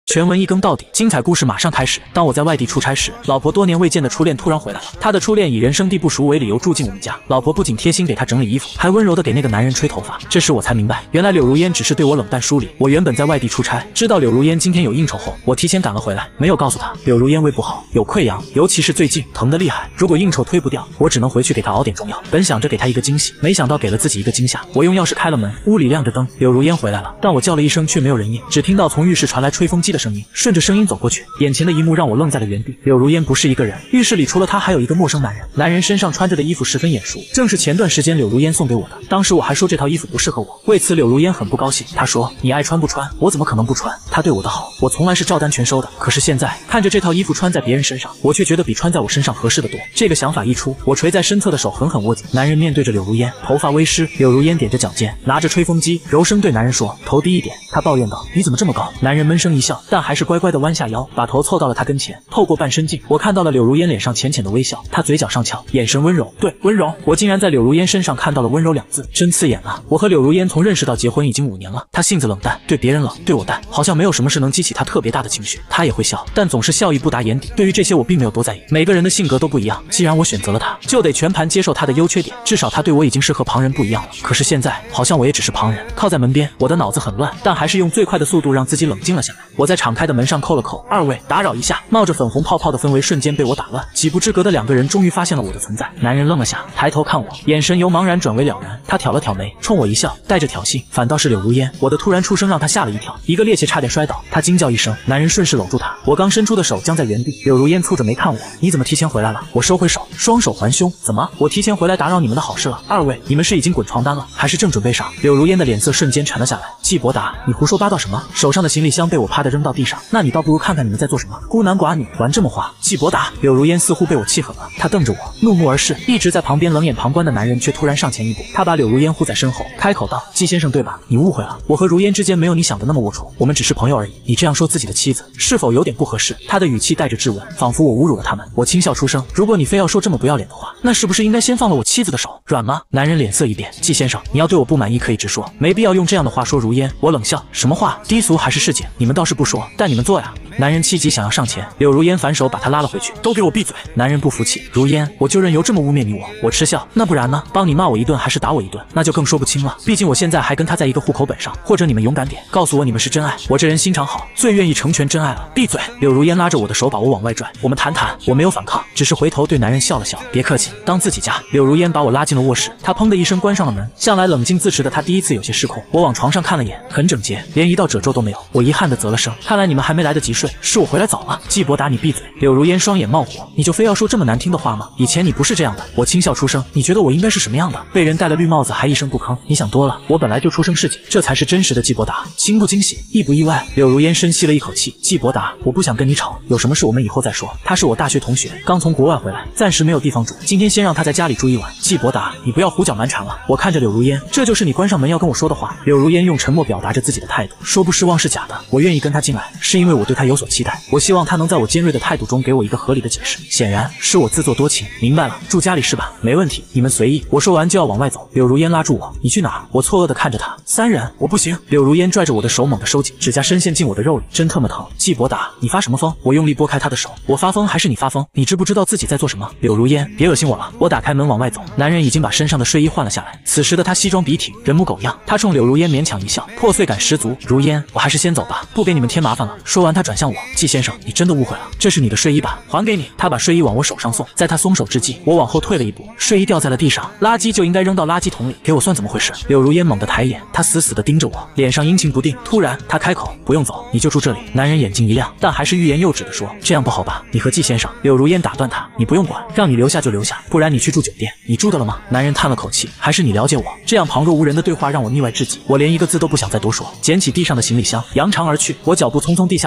全文一更到底，精彩故事马上开始。当我在外地出差时，老婆多年未见的初恋突然回来了。她的初恋以人生地不熟为理由住进我们家，老婆不仅贴心给她整理衣服，还温柔的给那个男人吹头发。这时我才明白，原来柳如烟只是对我冷淡疏离。我原本在外地出差，知道柳如烟今天有应酬后，我提前赶了回来，没有告诉她柳如烟胃不好，有溃疡，尤其是最近疼得厉害。如果应酬推不掉，我只能回去给她熬点中药。本想着给她一个惊喜，没想到给了自己一个惊吓。我用钥匙开了门，屋里亮着灯，柳如烟回来了，但我叫了一声却没有人应，只听到从浴室传来吹风机的声音，顺着声音走过去，眼前的一幕让我愣在了原地。柳如烟不是一个人，浴室里除了她还有一个陌生男人，男人身上穿着的衣服十分眼熟，正是前段时间柳如烟送给我的。当时我还说这套衣服不适合我，为此柳如烟很不高兴，她说你爱穿不穿，我怎么可能不穿？她对我的好，我从来是照单全收的。可是现在看着这套衣服穿在别人身上，我却觉得比穿在我身上合适的多。这个想法一出，我垂在身侧的手狠狠握紧。男人面对着柳如烟，头发微湿，柳如烟踮着脚尖，拿着吹风机，柔声对男人说：“头低一点。”她抱怨道：“你怎么这么高？”男人闷声一笑，但还是乖乖地弯下腰，把头凑到了她跟前。透过半身镜，我看到了柳如烟脸上浅浅的微笑，她嘴角上翘，眼神温柔。对，温柔。我竟然在柳如烟身上看到了温柔两字，真刺眼啊！我和柳如烟从认识到结婚已经5年了，她性子冷淡，对别人冷，对我淡，好像没有什么事能激起她特别大的情绪。她也会笑，但总是笑意不达眼底。对于这些我并没有多在意，每个人的性格都不一样，既然我选择了她，就得全盘接受她的优缺点，至少她对我已经是和旁人不一样了。可是现在好像我也只是旁人，靠在门边，我的脑子很乱，但还是用最快的速度让自己冷静了下来。我在敞开的门上扣了扣：“二位，打扰一下。”冒着粉红泡泡的氛围瞬间被我打乱，几步之隔的两个人终于发现了我的存在。男人愣了下，抬头看我，眼神由茫然转为了然。他挑了挑眉，冲我一笑，带着挑衅。反倒是柳如烟，我的突然出声让他吓了一跳，一个趔趄差点摔倒。他惊叫一声，男人顺势搂住他，我刚伸出的手僵在原地。柳如烟蹙着眉看我：“你怎么提前回来了？”我收回手，双手环胸：“怎么，我提前回来打扰你们的好事了？二位，你们是已经滚床单了，还是正准备上？”柳如烟的脸色瞬间沉了下来。季伯达，你胡说八道什么？手上的行李箱被我啪的扔到地上，那你倒不如看看你们在做什么，孤男寡女玩这么花。季伯达，柳如烟似乎被我气狠了，她瞪着我，怒目而视。一直在旁边冷眼旁观的男人却突然上前一步，他把柳如烟护在身后，开口道：“季先生对吧？你误会了，我和如烟之间没有你想的那么龌龊，我们只是朋友而已。你这样说自己的妻子，是否有点不合适？”他的语气带着质问，仿佛我侮辱了他们。我轻笑出声：“如果你非要说这么不要脸的话，那是不是应该先放了我妻子的手？软吗？”男人脸色一变：“季先生，你要对我不满意可以直说，没必要用这样的话说如烟。”我冷笑：“什么话？低俗还是市井？你们倒是不说，但你们做呀！”男人气急想要上前，柳如烟反手把他拉了回去：“都给我闭嘴！”男人不服气：“如烟，我就任由这么污蔑你我？”我嗤笑：“那不然呢？帮你骂我一顿还是打我一顿？那就更说不清了。毕竟我现在还跟他在一个户口本上。或者你们勇敢点，告诉我你们是真爱。我这人心肠好，最愿意成全真爱了。”闭嘴！柳如烟拉着我的手把我往外拽：“我们谈谈。”我没有反抗，只是回头对男人笑了笑：“别客气，当自己家。”柳如烟把我拉进了卧室，她砰的一声关上了门。向来冷静自持的她第一次有些失控。我往床上看了眼，很整洁，连一道褶皱都没有。我遗憾地啧了声：“看来你们还没来得及睡，是我回来早了。”季伯达，你闭嘴！柳如烟双眼冒火：“你就非要说这么难听的话吗？以前你不是这样的。”我轻笑出声：“你觉得我应该是什么样的？被人戴了绿帽子还一声不吭？你想多了，我本来就出生市井，这才是真实的季伯达。”惊不惊喜，意不意外？柳如烟深吸了一口气：“季伯达，我不想跟你吵，有什么事我们以后再说。他是我大学同学，刚从国外回来，暂时没有地方住，今天先让他在家里住一晚。”季伯达，你不要胡搅蛮缠了。我看着柳如烟：“这就是你关上门要跟我说的话？”柳如烟用沉默表达着自己的态度，说不失望是假的。我愿意跟他进来，是因为我对他有所期待，我希望他能在我尖锐的态度中给我一个合理的解释。显然是我自作多情。明白了，住家里是吧？没问题，你们随意。我说完就要往外走，柳如烟拉住我：“你去哪儿？”我错愕地看着他：“三人，我不行。”柳如烟拽着我的手猛地收紧，指甲深陷进我的肉里，真特么疼。季伯达，你发什么疯？我用力拨开他的手：“我发疯还是你发疯？你知不知道自己在做什么？”柳如烟，别恶心我了。我打开门往外走，男人已经把身上的睡衣换了下来。此时的他西装笔挺，人模狗样。他冲柳如烟勉强一笑，破碎感十足：“如烟，我还是先走吧，不给你们添麻烦了。”说完他转向我：“季先生，你真的误会了，这是你的睡衣吧？还给你。”他把睡衣往我手上送，在他松手之际，我往后退了一步，睡衣掉在了地上。垃圾就应该扔到垃圾桶里，给我算怎么回事？柳如烟猛地抬眼，他死死地盯着我，脸上阴晴不定。突然他开口：“不用走，你就住这里。”男人眼睛一亮，但还是欲言又止地说：“这样不好吧？你和季先生。”柳如烟打断他：“你不用管，让你留下就留下，不然你去住酒店。你住的了吗？”男人叹了口气：“还是你了解我。”这样旁若无人的对话让我腻歪至极，我连一个字都不想再多说，捡起地上的行李箱，扬长而去。我脚步匆匆地下了楼，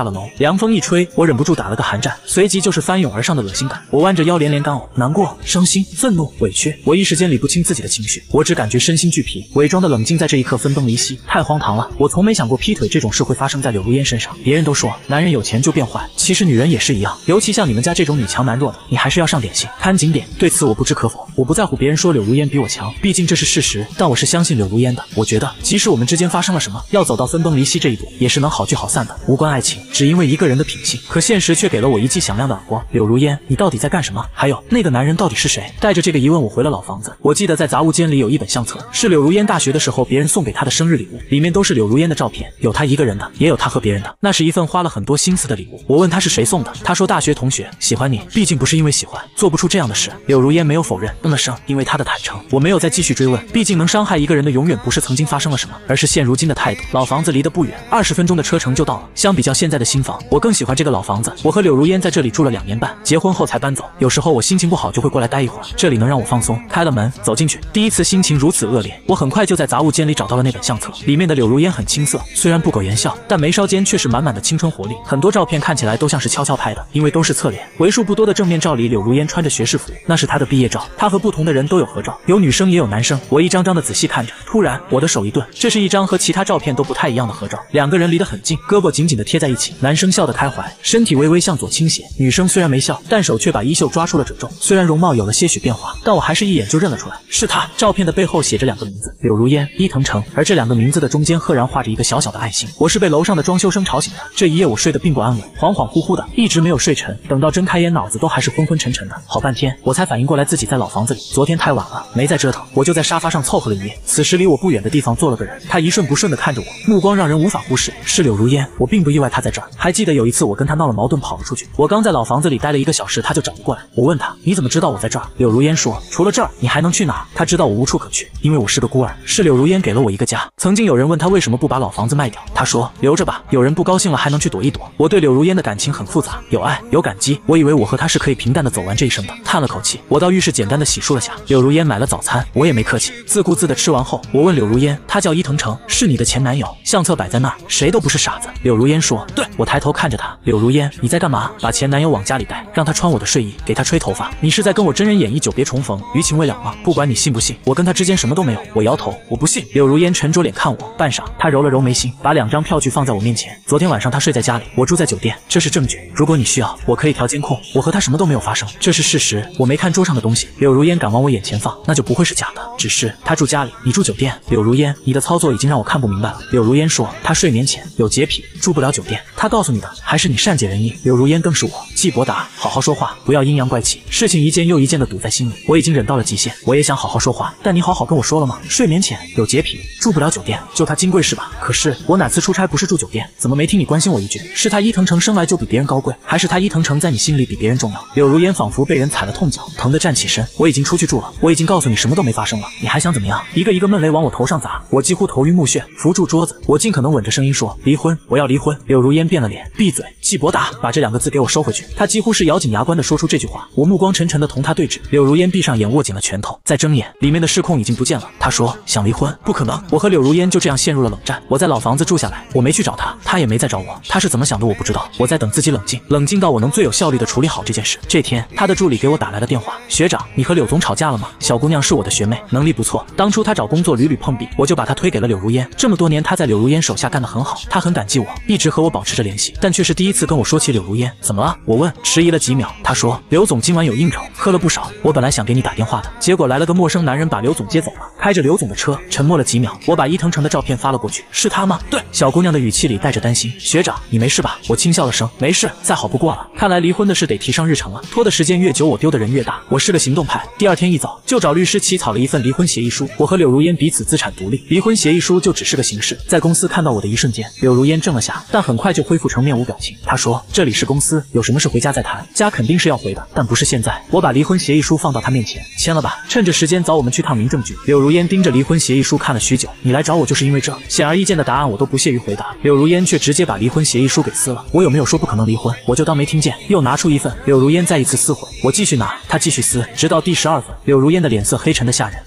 凉风一吹，我忍不住打了个寒战，随即就是翻涌而上的恶心感。我弯着腰连连干呕，难过、伤心、愤怒、委屈，我一时间理不清自己的情绪，我只感觉身心俱疲，伪装的冷静在这一刻分崩离析，太荒唐了！我从没想过劈腿这种事会发生在柳如烟身上。别人都说男人有钱就变坏，其实女人也是一样，尤其像你们家这种女强男弱的，你还是要上点心，看紧点。对此我不置可否，我不在乎别人说柳如烟比我强，毕竟这是事实，但我是相信柳如烟的。我觉得即使我们之间发生了什么，要走到分崩离析这一步，也是能好聚好散的，无关爱情，只因为一个人的品性。可现实却给了我一记响亮的耳光。柳如烟，你到底在干什么？还有那个男人到底是谁？带着这个疑问，我回了老房子。我记得在杂物间里有一本相册，是柳如烟大学的时候别人送给她的生日礼物，里面都是柳如烟的照片，有她一个人的，也有她和别人的。那是一份花了很多心思的礼物。我问她是谁送的，她说大学同学，喜欢你，毕竟不是因为喜欢，做不出这样的事。柳如烟没有否认，嗯了声，因为她的坦诚，我没有再继续追问，毕竟能伤害一个人的永远不是曾经发生了什么，而是现如今的态度。老房子离得不远，20分钟的车程就到了。相比较现在的新房，我更喜欢这个老房子。我和柳如烟在这里住了2年半，结婚后才搬走。有时候我心情不好就会过来待一会儿，这里能让我放松。开了门走进去，第一次心情如此恶劣。我很快就在杂物间里找到了那本相册，里面的柳如烟很青涩，虽然不苟言笑，但眉梢间却是满满的青春活力。很多照片看起来都像是悄悄拍的，因为都是侧脸。为数不多的正面照里，柳如烟穿着学士服，那是她的毕业照。她和不同的人都有合照，有女生也有男生。我一张张的仔细看着，突然我的手一顿，这是一张和其他照片都不太一样的合照。2个人离得很近，胳膊紧紧的贴在一起，男生笑得开怀，身体微微向左倾斜，女生虽然没笑，但手却把衣袖抓出了褶皱。虽然容貌有了些许变化，但我还是一眼就认了出来，是她。照片的背后写着2个名字，柳如烟、伊藤诚，而这2个名字的中间赫然画着一个小小的爱心。我是被楼上的装修声吵醒的，这一夜我睡得并不安稳，恍恍惚惚的，一直没有睡沉。等到睁开眼，脑子都还是昏昏沉沉的，好半天我才反应过来自己在老房子里。昨天太晚了，没再折腾，我就在沙发上凑合了一夜。此时离我不远的地方坐了个人，他一瞬不瞬地看着我，目光让人无法忽视，是柳如烟。我并不意外他在这儿，还记得有一次我跟他闹了矛盾跑了出去，我刚在老房子里待了1个小时，他就找不过来。我问他你怎么知道我在这儿？柳如烟说除了这儿你还能去哪儿？他知道我无处可去，因为我是个孤儿，是柳如烟给了我一个家。曾经有人问他为什么不把老房子卖掉，他说留着吧，有人不高兴了还能去躲一躲。我对柳如烟的感情很复杂，有爱有感激，我以为我和她是可以平淡的走完这一生的。叹了口气，我到浴室简单的洗漱了下，柳如烟买了早餐，我也没客气，自顾自的吃完后，我问柳如烟，他叫伊藤诚，是你的前男友？相册摆在那儿，谁都不是傻子。柳如烟说对。我抬头看着她，柳如烟，你在干嘛？把前男友往家里带，让他穿我的睡衣，给他吹头发，你是在跟我真人演绎久别重逢，余情未了吗？不管你信不信，我跟他之间什么都没有。我摇头，我不信。柳如烟沉着脸看我，半晌，她揉了揉眉心，把2张票据放在我面前。昨天晚上他睡在家里，我住在酒店，这是证据。如果你需要，我可以调监控，我和他什么都没有发生，这是事实。我没看桌上的东西。柳如烟敢往我眼前放，那就不会是假的。只是他住家里，你住酒店。柳如烟，你的操作已经让我看不明白了。柳如烟说，他睡眠浅，有洁癖，住不了酒店。他告诉你的，还是你善解人意？柳如烟更是我，季伯达，好好说话，不要阴阳怪气。事情一件又一件的堵在心里，我已经忍到了极限。我也想好好说话，但你好好跟我说了吗？睡眠浅，有洁癖，住不了酒店，就他金贵是吧？可是我哪次出差不是住酒店？怎么没听你关心我一句？是他伊藤诚生来就比别人高贵，还是他伊藤诚在你心里比别人重要？柳如烟仿佛被人踩了痛脚，疼得站起身。我已经出去住了，我已经告诉你什么都没发生了，你还想怎么样？一个一个闷雷往我头上砸，我几乎头晕目眩，扶住桌子，我尽可能稳着声音说离婚，我要离婚。柳如烟变了脸，闭嘴，季伯达，把这2个字给我收回去。他几乎是咬紧牙关的说出这句话，我目光沉沉的同他对峙。柳如烟闭上眼，握紧了拳头，再睁眼，里面的失控已经不见了。他说想离婚，不可能。我和柳如烟就这样陷入了冷战。我在老房子住下来，我没去找他，他也没再找我。他是怎么想的我不知道，我在等自己冷静，冷静到我能最有效率的处理好这件事。这天，他的助理给我打来了电话，学长，你和柳总吵架了吗？小姑娘是我的学妹，能力不错，当初她找工作屡屡碰壁，我就把她推给了柳如烟。这么多年，她在柳如烟手下干得很好，她很感激我，一直和我保持着联系，但却是第一次跟我说起柳如烟。怎么了？我问，迟疑了几秒，他说刘总今晚有应酬，喝了不少，我本来想给你打电话的，结果来了个陌生男人把刘总接走了，开着刘总的车。沉默了几秒，我把伊藤诚的照片发了过去，是他吗？对。小姑娘的语气里带着担心，学长你没事吧？我轻笑了声，没事，再好不过了。看来离婚的事得提上日程了，拖的时间越久我丢的人越大。我是个行动派，第2天一早就找律师起草了一份离婚协议书，我和柳如烟彼此资产独立，离婚协议书就只是个形式。在公司看到我的一瞬间，柳如烟怔了下，但很快就恢复成面无表情。她说这里是公司，有什么事回家再谈，家肯定是要回的，但不是现在。我把离婚协议书放到她面前，签了吧，趁着时间早我们去趟民政局。柳如烟盯着离婚协议书看了许久，你来找我就是因为这？显而易见的答案我都不屑于回答，柳如烟却直接把离婚协议书给撕了。我有没有说不可能离婚？我就当没听见，又拿出一份。柳如烟再一次撕毁，我继续拿，她继续撕，直到第12份。柳如烟的脸色黑沉的吓人。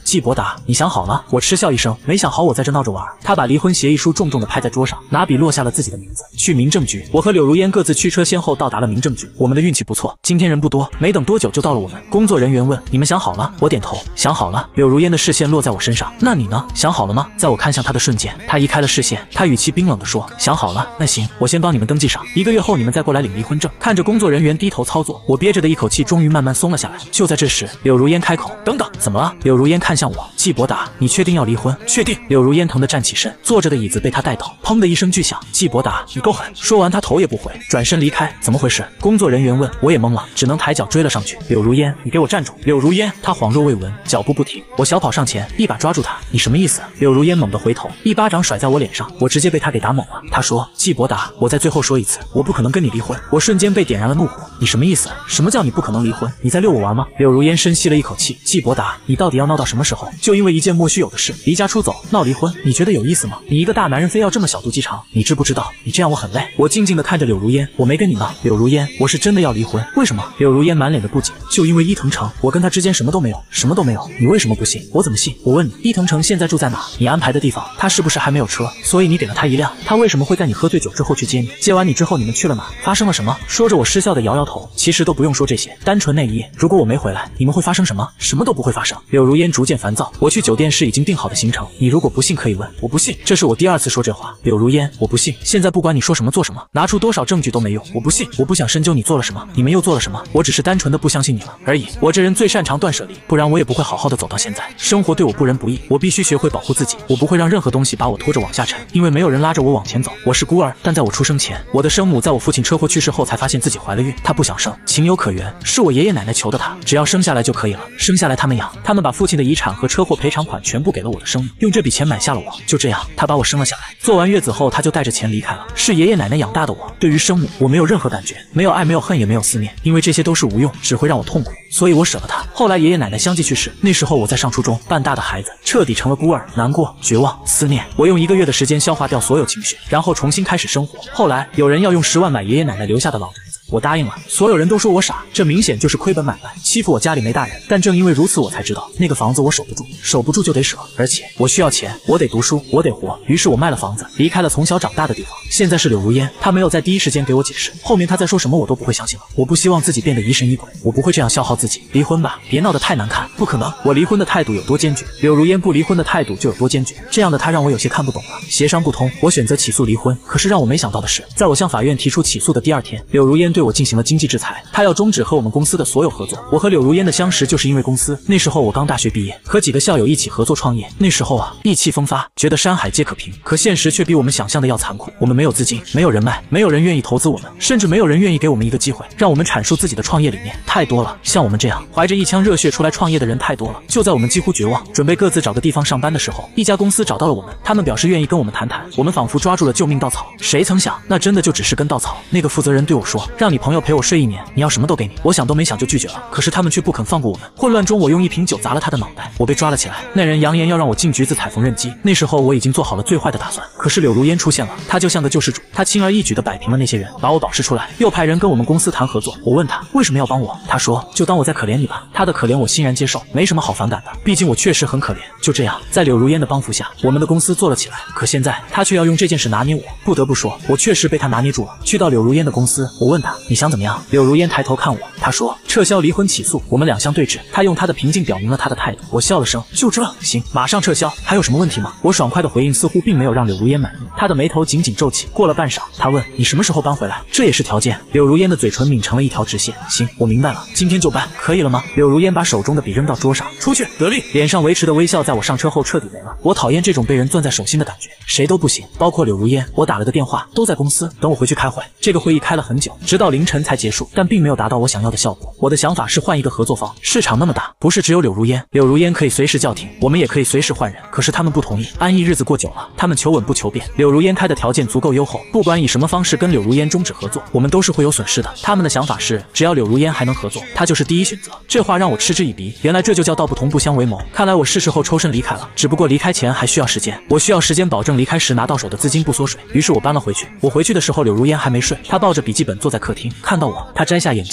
季伯达，你想好了？我嗤笑一声，没想好我在这闹着玩。他把离婚协议书重重的拍在桌上，拿笔落下了自己的名字。去民政局。我和柳如烟各自驱车先后到达了民政局。我们的运气不错，今天人不多，没等多久就到了。我们工作人员问：“你们想好了？”我点头，想好了。柳如烟的视线落在我身上，那你呢？想好了吗？在我看向他的瞬间，他移开了视线，他语气冰冷地说：“想好了。那行，我先帮你们登记上，1个月后你们再过来领离婚证。”看着工作人员低头操作，我憋着的一口气终于慢慢松了下来。就在这时，柳如烟开口：“等等，怎么了？”柳如烟看向我：“季伯达，你确定要离婚？”确定。柳如烟疼得站起身，坐着的椅子被他带倒，砰的一声巨响。季伯达，你够狠！说完，他头也不回，转身离开。怎么回事？工作人员问，我也懵了，只能抬脚追了上去。柳如烟，你给我站住！柳如烟，他恍若未闻，脚步不停。我小跑上前，一把抓住他。你什么意思？柳如烟猛地回头，一巴掌甩在我脸上，我直接被他给打懵了。他说：“季伯达，我再最后说一次，我不可能跟你离婚。”我瞬间被点燃了怒火。你什么意思？什么叫你不可能离婚？你在遛我玩吗？柳如烟深吸了一口气。季伯达，你到底要闹到什么时候？就因为一件莫须有的事，离家出走，闹离婚，你觉得有意思吗？你一个大男人非要这么小肚鸡肠，你知不知道？你这样我很累。我静静地看着柳如烟，我没跟你闹。柳如烟，我是真的要离婚。为什么？柳如烟满脸的不解。就因为伊藤城，我跟他之间什么都没有，什么都没有。你为什么不信？我怎么信？我问你，伊藤城现在住在哪？你安排的地方，他是不是还没有车？所以你给了他一辆，他为什么会在你喝醉酒之后去接你？接完你之后，你们去了哪？发生了什么？说着我失笑的摇摇头。其实都不用说这些，单纯那一夜，如果我没回来，你们会发生什么？什么都不会发生。柳如烟逐渐烦躁。我去酒店是已经定好的行程，你如果不信可以问。我不信，这是我第2次说这话。柳如烟，我不信。现在不管你说什么做什么，拿出多少证据都没用。我不信，我不想深究你做了什么，你们又做了什么，我只是单纯的不相信你了而已。我这人最擅长断舍离，不然我也不会好好的走到现在。生活对我不仁不义，我必须学会保护自己。我不会让任何东西把我拖着往下沉，因为没有人拉着我往前走。我是孤儿，但在我出生前，我的生母在我父亲车祸去世后才发现自己怀了孕，她不想生，情有可原，是我爷爷奶奶求的她，只要生下来就可以了，生下来他们养，他们把父亲的遗产和车祸赔偿款全部给了我的生母，用这笔钱买下了我。就这样，他把我生了下来，做完月子后他就带着钱离开了。是爷爷奶奶养大的我，对于生母我没有任何感觉，没有爱，没有恨，也没有思念，因为这些都是无用，只会让我痛苦，所以我舍了他。后来爷爷奶奶相继去世，那时候我在上初中，半大的孩子彻底成了孤儿，难过、绝望、思念。我用1个月的时间消化掉所有情绪，然后重新开始生活。后来有人要用10万买爷爷奶奶留下的老宅子，我答应了。所有人都说我傻，这明显就是亏本买卖，欺负我家里没大人。但正因为如此，我才知道那个房子我守不住，守不住就得舍，而且我需要钱，我得读书，我得活。于是我卖了房子，离开了从小长大的地方。现在是柳如烟，她没有在第一时间给我解释，后面她在说什么我都不会相信了。我不希望自己变得疑神疑鬼，我不会这样消耗自己。离婚吧，别闹得太难看。不可能，我离婚的态度有多坚决，柳如烟不离婚的态度就有多坚决。这样的她让我有些看不懂了。协商不通，我选择起诉离婚。可是让我没想到的是，在我向法院提出起诉的第2天，柳如烟对我进行了经济制裁，她要终止和我们公司的所有合作。我和柳如烟的相识就是因为公司，那时候我刚大学毕业，和几个校友一起合作创业。那时候啊，意气风发，觉得山海皆可平。可现实却比我们想象的要残酷。我们没有资金，没有人脉，没有人愿意投资我们，甚至没有人愿意给我们一个机会，让我们阐述自己的创业理念。太多了，像我们这样怀着一腔热血出来创业的人太多了。就在我们几乎绝望，准备各自找个地方上班的时候，一家公司找到了我们，他们表示愿意跟我们谈谈。我们仿佛抓住了救命稻草，谁曾想，那真的就只是根稻草。那个负责人对我说：“让你朋友陪我睡1年，你要什么都给你。”我想都没想就拒绝了。可是他们却不肯放过我们。混乱中，我用1瓶酒砸了他的脑袋，我被抓了起来。那人扬言要让我进局子踩缝纫机。那时候我已经做好了最坏的打算。可是柳如烟出现了，她就像个救世主，她轻而易举地摆平了那些人，把我保释出来，又派人跟我们公司谈合作。我问他为什么要帮我，他说就当我在可怜你吧。他的可怜我欣然接受，没什么好反感的，毕竟我确实很可怜。就这样，在柳如烟的帮扶下，我们的公司做了起来。可现在他却要用这件事拿捏我，不得不说，我确实被他拿捏住了。去到柳如烟的公司，我问他你想怎么样？柳如烟抬头看我，他说撤销离婚起诉。我们两相对峙，他用他的平静表明了他的态度。我笑了声，就这？行，马上撤销，还有什么问题吗？我爽快的回应似乎并没有让柳如烟满意，他的眉头紧紧皱起。过了半晌，他问你什么时候搬回来？这也是条件？柳如烟的嘴唇抿成了一条直线。行，我明白了，今天就搬，可以了吗？柳如烟把手中的笔扔到桌上，出去，得令。脸上维持的微笑在我上车后彻底没了。我讨厌这种被人攥在手心的感觉，谁都不行，包括柳如烟。我打了个电话，都在公司，等我回去开会。这个会议开了很久，直到凌晨才结束，但并没有达到我想要的效果。我的想法是换一个合作方，市场那么大，不是只有柳如烟，柳如烟可以随时叫停，我们也可以随时换人。可是他们不同意，安逸日子过久了，他们求稳不求变。柳如烟开的条件足够优厚，不管以什么方式跟柳如烟终止合作，我们都是会有损失的。他们的想法是，只要柳如烟还能合作，她就是第一选择。这话让我嗤之以鼻，原来这就叫道不同不相为谋。看来我是时候抽身离开了，只不过离开前还需要时间，我需要时间保证离开时拿到手的资金不缩水。于是我搬了回去。我回去的时候，柳如烟还没睡，她抱着笔记本坐在客厅，看到我，她摘下眼镜，我们谈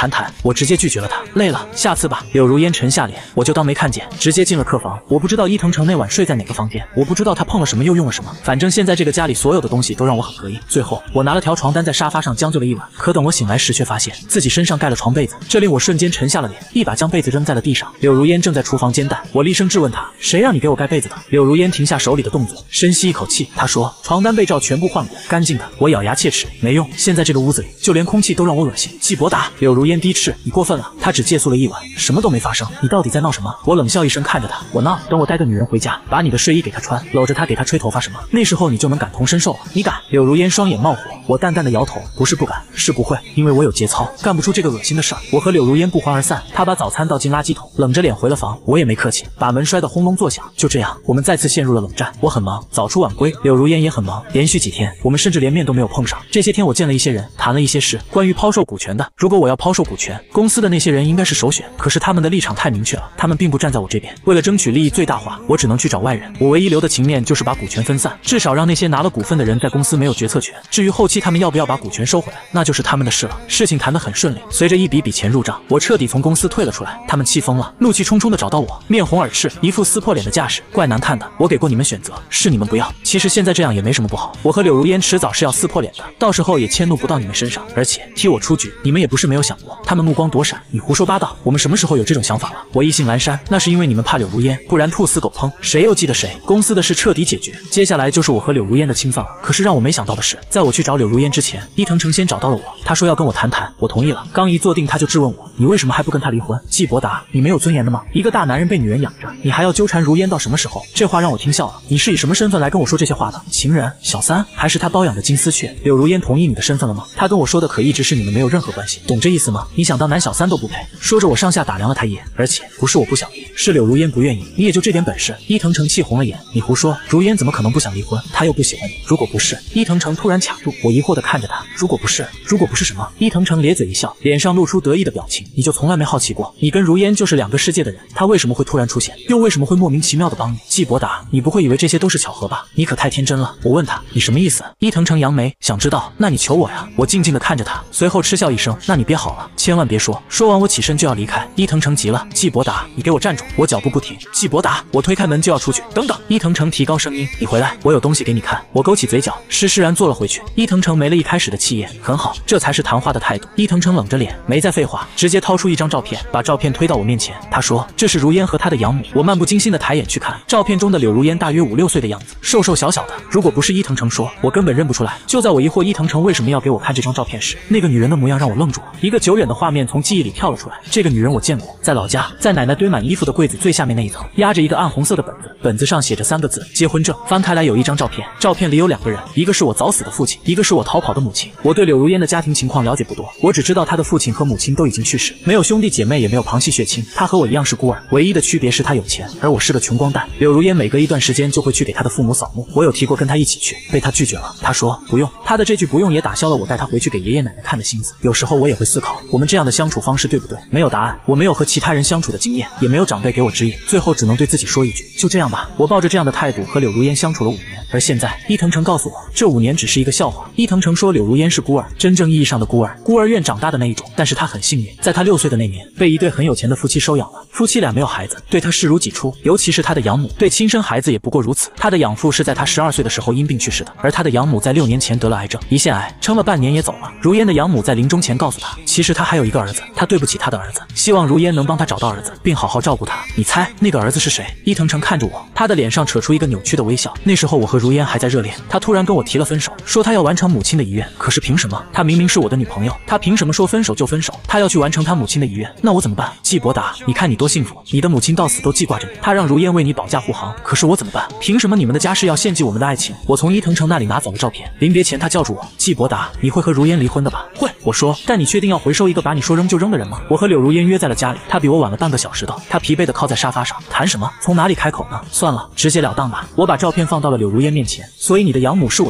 谈谈，我直接拒绝了他。累了，下次吧。柳如烟沉下脸，我就当没看见，直接进了客房。我不知道伊藤诚那晚睡在哪个房间，我不知道他碰了什么又用了什么，反正现在这个家里所有的东西都让我很膈应。最后，我拿了条床单在沙发上将就了一晚，可等我醒来时，却发现自己身上盖了床被子，这令我瞬间沉下了脸，一把将被子扔在了地上。柳如烟正在厨房煎蛋，我厉声质问她：“谁让你给我盖被子的？”柳如烟停下手里的动作，深吸一口气，她说：“床单被罩全部换过，干净的。”我咬牙切齿，没用，现在这个屋子里就连空气都让我恶心。季伯达，柳如烟低斥：“你过分了，他只借宿了一晚，什么都没发生，你到底在闹什么？”我冷笑一声看着他，我闹？等我带个女人回家，把你的睡衣给她穿，搂着她给她吹头发什么？那时候你就能感同身受了。你敢？柳如烟双眼冒火，我淡淡的摇头，不是不敢，是不会，因为我有节操，干不出这个恶心的事儿。我和柳如烟不欢而散，她把早餐倒进垃圾桶，冷着脸回了房，我也没客气，把门摔得轰隆作响。就这样，我们再次陷入了冷战。我很忙，早出晚归，柳如烟也很忙，连续几天我们甚至连面都没有碰上。这些天我见了一些人，谈了一些事，关于抛售股权的。如果我要抛售股权，公司的那些人应该是首选，可是他们的立场太明确了，他们并不站在我这边。为了争取利益最大化，我只能去找外人。我唯一留的情面就是把股权分散，至少让那些拿了股份的人在公司没有决策权。至于后期他们要不要把股权收回来，那就是他们的事了。事情谈得很顺利，随着一笔笔钱入账，我彻底从公司退了出来。他们气疯了，怒气冲冲地找到我，面红耳赤，一副撕破脸的架势，怪难看的。我给过你们选择，是你们不要。其实现在这样也没什么不好，我和柳如烟迟早是要撕破脸的，到时候也迁怒不到你们身上。而且踢我出局，你们也不是没有想过。他们目光躲闪，你胡说八道，我们什么时候有这种想法了？我意兴阑珊，那是因为你们怕柳如烟，不然兔死狗烹，谁又记得谁？公司的事彻底解决，接下来就是我和柳如烟的清算了。可是让我没想到的是，在我去找柳如烟之前，伊藤诚先找到了我，他说要跟我谈谈，我同意了。刚一坐定，他就质问我，你为什么还不跟他离婚？季伯达，你没有尊严的吗？一个大男人被女人养着，你还要纠缠如烟到什么时候？这话让我听笑了。你是以什么身份来跟我说这些话的？情人、小三，还是他包养的金丝雀？柳如烟同意你的身份了吗？他跟我说的可一直是你们没有任何关系，懂这意思吗？你想当男小三都不配。说着我上下打量了他一眼，而且不是我不想离，是柳如烟不愿意。你也就这点本事？伊藤诚气红了眼，你胡说，如烟怎么可能不想离婚？他又不喜欢你。如果不是？伊藤诚突然卡住，我疑惑地看着他，如果不是？如果不是什么？伊藤诚咧嘴一笑，脸上露出得意的表情。你就从来没好奇过，你跟如烟就是两个世界的人，他为什么会突然出现，又为什么会莫名其妙地帮你？季伯达，你不会以为这些都是巧合吧？你可太天真了。我问他，你什么意思？伊藤诚扬眉，想知道，那你求我呀。我静静地看着他，随后嗤笑一声，那你憋好了，千万别说。说完我起身就要离开，伊藤诚急了，季伯达，你给我站住！我脚步不停。季伯达，我推开门就要出去，等等！伊藤诚提高声音，你回来，我有东西给你看。我勾起嘴角，施施然坐了回去。伊藤诚没了一开始的气焰，很好，这才是谈话的态度。伊藤诚冷着脸，没再废话，直接掏出一张照片，把照片推到我面前。他说，这是如烟和她的养母。我漫不经心的抬眼去看，照片中的柳如烟大约5、6岁的样子，瘦瘦小小的。如果不是伊藤诚说，我根本认不出来。就在我疑惑伊藤诚为什么要给我看这张照片时，那个女人的模样让我愣住了。一个久远的画面从记忆里跳了出来。这个女人我见过，在老家，在奶奶堆满衣服的柜子最下面那一层，压着一个暗红色的本子，本子上写着3个字：结婚证。翻开来有一张照片，照片里有2个人，一个是我早死的父亲，一个是我逃跑的母亲。我对柳如烟的家庭情况了解不多，我只知道她的父亲和母亲都已经去世，没有兄弟姐妹，也没有旁系血亲。她和我一样是孤儿，唯一的区别是她有钱，而我是个穷光蛋。柳如烟每隔一段时间就会去给她的父母扫墓，我有提过跟她一起去，被她拒绝了。她说不用，她的这句不用也打消了我带她回去给爷爷奶奶看的心思。有时候我也会思考，我们这样的相处方式对不对？没有答案，我没有和其他人相处的经验，也没有长辈给我指引，最后只能对自己说一句，就这样吧。我抱着这样的态度和柳如烟相处了5年，而现在伊藤诚告诉我，这5年只是一个笑话。伊藤诚说柳如烟是孤儿，真正意义上的孤儿，孤儿院长大的那一种。但是他很幸运，在他6岁的那年，被一对很有钱的夫妻收养了。夫妻俩没有孩子，对他视如己出，尤其是他的养母，对亲生孩子也不过如此。他的养父是在他12岁的时候因病去世的，而他的养母在6年前得了癌症，胰腺癌，撑了半年也走了。如烟的养母在临终前告诉他，其实他还有一个儿子，他对不起他的儿子，希望如烟能帮他找到儿子，并好好照顾他。你猜那个儿子是谁？伊藤诚看着我，他的脸上扯出一个扭曲的微笑。那时候我和如烟还在热恋，他突然跟我提了分手，说他要完成母亲的遗愿。可是凭什么？他明明是我的女朋友，他凭什么说分手就分手？他要去完成他母亲的遗愿，那我怎么办？季伯达，你看你多幸福，你的母亲到死都记挂着你，他让如烟为你保驾护航。可是我怎么办？凭什么你们的家事要献祭我们的爱情？我从伊藤诚那里拿走了照片，临别前他叫住我，季伯达，你会和如烟离婚的吧？会，我说，但你确定要回收一个把你说扔就扔的人吗？我和柳如烟约在了家里，他比我晚了半个小时到，他疲惫地靠在沙发上，谈什么？从哪里开口呢？算了，直截了当吧。我把照片放到了柳如烟面前，所以你的养母是我的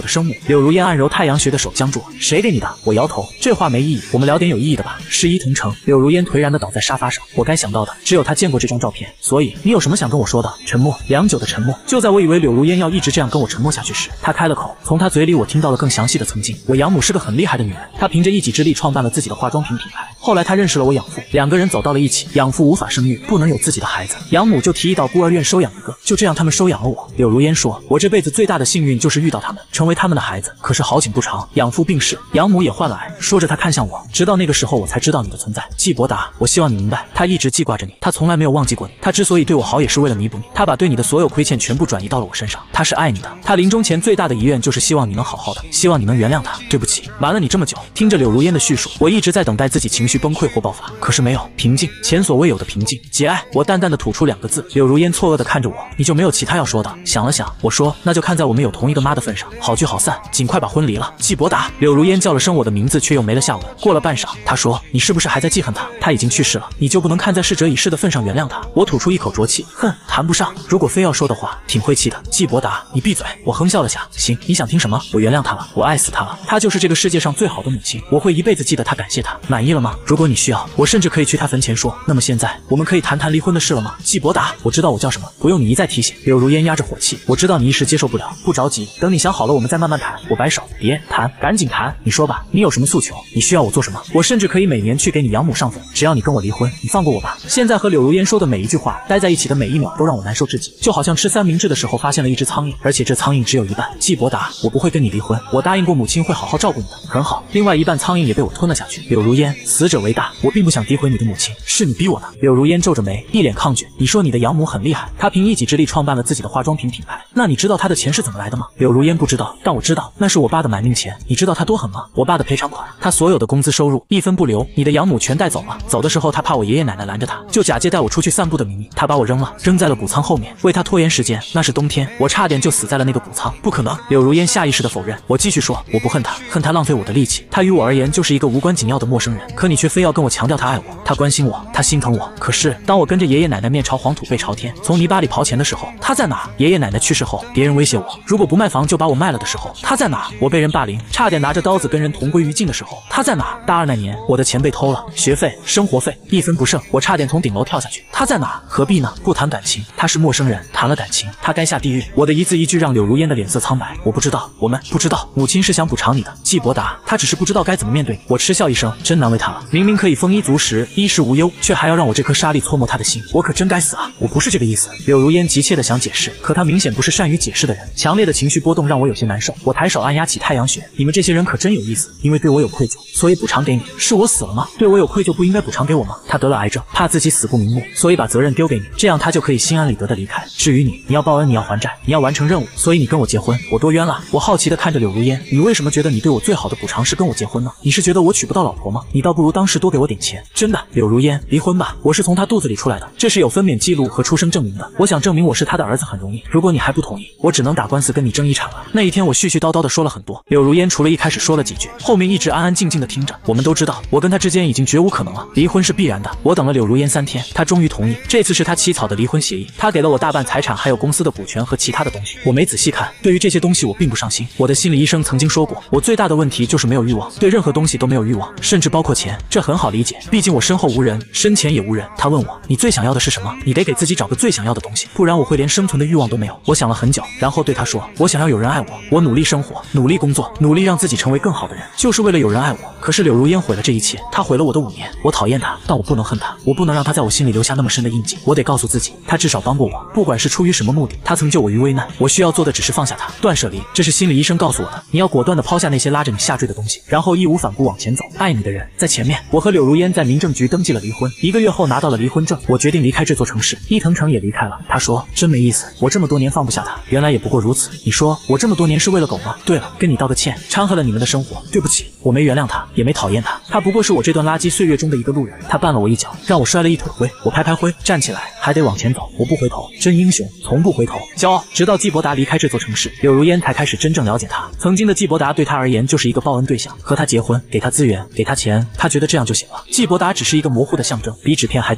的生母。柳如烟按揉太阳穴的手僵住了。谁给你的？我摇头，这话没意义，我们聊点有意义的吧。是伊藤诚。柳如烟颓然地倒在沙发上。我该想到的，只有他见过这张照片。所以你有什么想跟我说的？沉默，良久的沉默。就在我以为柳如烟要一直这样跟我沉默下去时，他开了口。从他嘴里我听到了更详细的曾经。我养母是个很厉害的女人，她凭着一己之力创办了自己的化妆品品牌。后来她认识了我养父，2个人走到了一起。养父无法生育，不能有自己的孩子，养母就提议到孤儿院收养一个。就这样他们收养了我。柳如烟说，我这辈子最大的幸运就是遇到他们，成为他们的孩子。可是好景不长，养父病逝，养母也患了癌。说着他看向我，直到那个时候我才知道你的存在。季伯达，我希望你明白，他一直记挂着你，他从来没有忘记过你。他之所以对我好，也是为了弥补你。他把对你的所有亏欠全部转移到了我身上。他是爱你的，他临终前最大的遗愿就是希望你能好好的，希望你能原谅他。对不起，瞒了你这么久。听着柳如烟的叙述，我一直在等待自己情绪崩溃或爆发，可是没有。平静，前所未有的平静。节哀。我淡淡的吐出2个字。柳如烟错愕的看着我，你就没有其他要说的？想了想，我说，那就看在我们有同一个妈的份上，好聚好散，尽快把婚离了。季伯达。柳如烟叫了声我的名字，却又没了下文。过了半晌，她说，你是不是还在记恨他？他已经去世了，你就不能看在逝者已逝的份上原谅他？我吐出一口浊气，哼，谈不上。如果非要说的话，挺晦气的。季伯达，你闭嘴。我哼笑了下，行，你想听什么？我原谅他了，我爱死他了，他就是这个世界上最好的母亲，我会一辈子记得他，感谢他。满意了吗？如果你需要，我甚至可以去他坟前说。那么现在，我们可以谈谈离婚的事了吗？季伯达，我知道我叫什么，不用你一再提醒。柳如烟压着火气，我知道你一时接受不了，不着急，等你想好了，我们再慢慢谈。我摆手，别谈，赶紧谈，你说吧，你有什么诉求？你需要我做什么？我甚至可以每年去给你养母上坟，只要你跟我离婚，你放过我吧。现在和柳如烟说的每一句话，待在一起的每一秒都让我难受至极，就好像吃三明治的时候发现了一只苍蝇，而且这苍蝇只有一半。季伯达，我不会跟你离婚，我答应过母亲会好好照顾你的。很好，另外一半苍蝇也被我吞了下去。柳如烟，死者为大，我并不想诋毁你的母亲，是你逼我的。柳如烟皱着眉，一脸抗拒。你说你的养母很厉害，她凭一己之力创办了自己的化妆品品牌，那你知道她的钱是怎么来的吗？柳如烟不知道，但我知道，那是我爸的买命钱。你知道他多狠吗？我爸的赔偿款，他所有的工资收入一分不留，你的养母全带走了。走的时候，他怕我爷爷奶奶拦着他，就假借带我出去散步的名义，他把我扔了，扔在了谷仓后面，为他拖延时间。那是冬天，我差点就死在了那个谷仓。不可能！柳如烟下意识的否认。我继续说，我不恨他，恨他浪费我的力气。他于我而言就是一个无关紧要的陌生人，可你却非要跟我强调他爱我，他关心我，他心疼我。可是当我跟着爷爷奶奶面朝黄土背朝天，从泥巴里刨钱的时候，他在哪？爷爷奶奶去世后，别人威胁我，如果不卖房就把我卖了的时候，他在哪？我被人霸凌，差点拿着刀子跟人同归于尽的时候，他在哪？大2那年，我的钱被偷了，学费、生活费一分不剩，我差点从顶楼跳下去，他在哪？何必呢？不谈感情，他是陌生人，谈了感情，他该下地狱。我的一字一句让柳如烟的脸色苍白。我不知道，我们不知道，母亲是想补偿你的，季伯达，他只是不知道该怎么面对你。我嗤笑一声，真难为他了，明明可以丰衣足食，衣食无忧，却还要让我这颗沙粒搓磨他的心，我可真该死啊！我不是这个意思。柳如烟急切的想解释，可他明显不是善于解释的人，强烈的情绪波动让我有些难受。我抬手按压起太阳穴，你们这些人可真有意思，因为对我有愧疚，所以补偿给你。是我死了吗？对我有愧疚不应该补偿给我吗？他得了癌症，怕自己死不瞑目，所以把责任丢给你，这样他就可以心安理得的离开。至于你，你要报恩，你要还债，你要完成任务，所以你跟我结婚，我多冤了。我好奇的看着柳如烟，你为什么觉得你对我最好的补偿是跟我结婚呢？你是觉得我娶不到老婆吗？你倒不如当时多给我点钱。真的，柳如烟，离婚吧，我是从他肚子里出来的，这是有分娩记录和出生证明的。我想证明我是他的儿子很容易，如果你还不同意，我只能打官司跟你争遗产了。那一天我絮絮叨叨的说了很多，柳如烟除了一开始说了几句，后面一直安安静静的听着。我们都知道，我跟他之间已经绝无可能了，离婚是必然的。我等了柳如烟3天，他终于同意。这次是他起草的离婚协议，他给了我大半财产，还有公司的股权和其他的东西。我没仔细看，对于这些东西我并不上心。我的心理医生曾经说过，我最大的问题就是没有欲望，对任何东西都没有欲望，甚至包括钱。这很好理解，毕竟我身后无人，身前也无人。他问我，你最想要的是什么？你得给自己找个最想要的东西，不然我会连生存的欲望都没有。我想了很久，然后对他说，我想要有人爱我，我努力生活，努力工作，努力让自己成为更好的人，就是为了有人爱我。可是柳如烟毁了这一切，她毁了我的5年。我讨厌她，但我不能恨她，我不能让她在我心里留下那么深的印记。我得告诉自己，她至少帮过我，不管是出于什么目的，她曾救我于危难。我需要做的只是放下她，断舍离。这是心理医生告诉我的，你要果断地抛下那些拉着你下坠的东西，然后义无反顾往前走。爱你的人在前面。我和柳如烟在民政局登记了离婚，1个月后拿到了离婚证。我决定离开这座城市，伊藤诚也离开了。他说，真没意思，我这么多年放不下他，原来也不过如此。你说我这么多年是为了狗吗？对了，跟你道个歉，掺和了你们的生活，对不起。我没原谅他，也没讨厌他，他不过是我这段垃圾岁月中的一个路人。他绊了我一脚，让我摔了一腿灰，我拍拍灰，站起来，还得往前走，我不回头，真英雄，从不回头，骄傲。直到季伯达离开这座城市，柳如烟才开始真正了解他。曾经的季伯达对他而言就是一个报恩对象，和他结婚，给他资源，给他钱，他觉得这样就行了。季伯达只是一个模糊的象征，比纸片还单薄。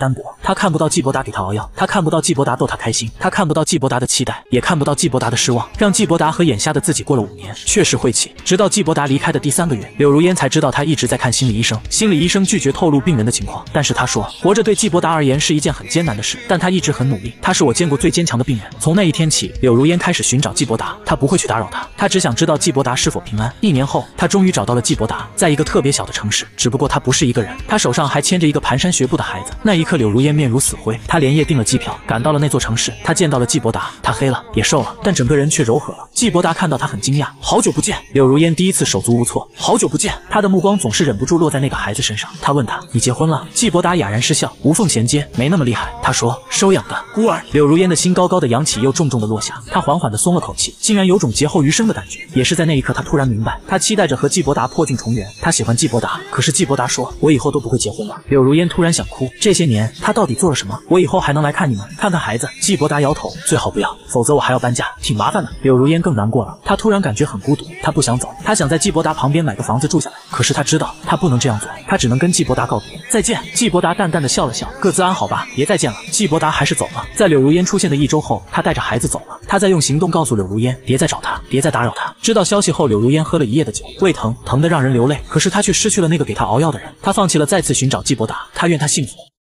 他看不到季伯达给他熬药，他看不到季伯达逗他开心，他看不到季伯达的期待，也看不到季伯达的失望，让季伯达和眼瞎的自己过了5年，确实晦气。直到季伯达离开的第3个月，柳如烟才知道他一直在看心理医生。心理医生拒绝透露病人的情况，但是他说，活着对季伯达而言是一件很艰难的事，但他一直很努力，他是我见过最坚强的病人。从那一天起，柳如烟开始寻找季伯达，他不会去打扰他，他只想知道季伯达是否平安。1年后，他终于找到了季伯达，在一个特别小的城市，只不过他不是一个人，他手上还牵着一个蹒跚学步的孩子。那一刻，柳如烟面如死灰，他连夜订了机票，赶到了那座城市。他见到了季伯达，他黑了，也瘦了，但整个人却柔和了。季伯达看到他很惊讶，好久不见。柳如烟第一次手足无措，好久不见。他的目光总是忍不住落在那个孩子身上。他问他，你结婚了？季伯达哑然失笑，无缝衔接，没那么厉害。他说，收养的孤儿。柳如烟的心高高的扬起，又重重的落下。他缓缓的松了口气，竟然有种劫后余生的感觉。也是在那一刻，他突然明白，他期待着和季伯达破镜重圆。他喜欢季伯达，可是季伯达说，我以后都不会结婚了。柳如烟突然想哭，这些年他到底做了什么？我以后还能来看你们，看看孩子。季伯达摇头，最好不要，否则我还要搬家，挺麻烦的。柳如烟更难过了，她突然感觉很孤独，她不想走，她想在季伯达旁边买个房子住下来。可是她知道，她不能这样做，她只能跟季伯达告别。再见。季伯达淡淡的笑了笑，各自安好吧，别再见了。季伯达还是走了。在柳如烟出现的1周后，他带着孩子走了。他在用行动告诉柳如烟，别再找他，别再打扰他。知道消息后，柳如烟喝了1夜的酒，胃疼，疼得让人流泪。可是他却失去了那个给他熬药的人，他放弃了再次寻找季伯达，他愿他幸福。